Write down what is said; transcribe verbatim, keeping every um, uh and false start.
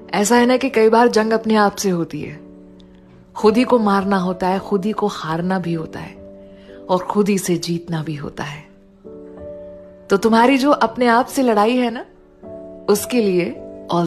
ऐसा है ना कि कई बार जंग अपने आप से होती है, खुद ही को मारना होता है, खुद ही को हारना भी होता है और खुद ही से जीतना भी होता है। तो तुम्हारी जो अपने आप से लड़ाई है ना, उसके लिए